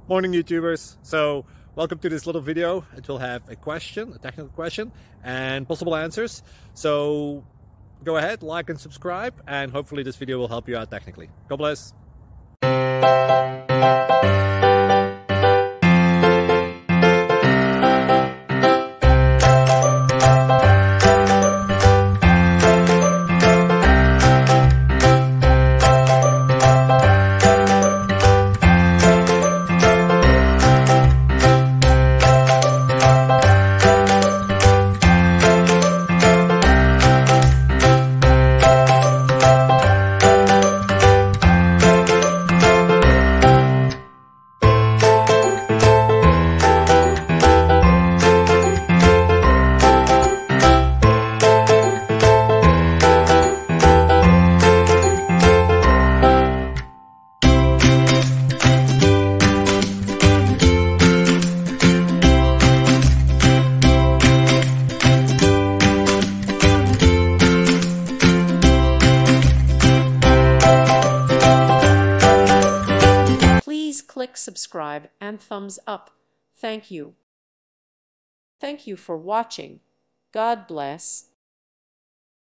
Morning YouTubers. So welcome to this little video. It will have a question, a technical question, and possible answers. So go ahead, like and subscribe, and hopefully this video will help you out technically. God bless. Please click subscribe and thumbs up. Thank you. Thank you for watching. God bless.